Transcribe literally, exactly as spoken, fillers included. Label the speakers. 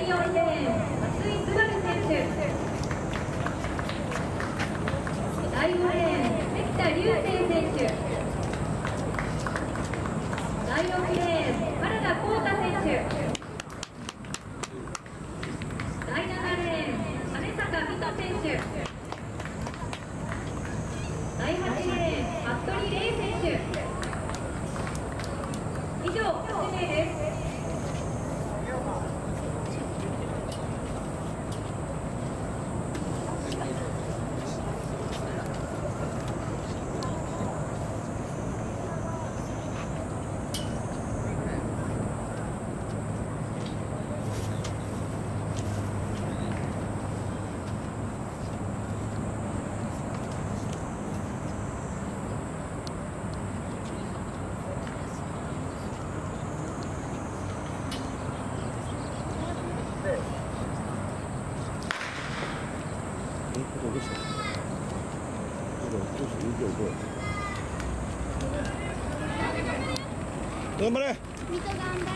Speaker 1: だいよんレーン、松井すばる選手。だいごレーン、関田竜星選手。だいろくレーン、原田浩太選手。だいななレーン、金坂美斗選手。だいはちレーン、服部玲選手。以上、はち名です。
Speaker 2: 頑張れ。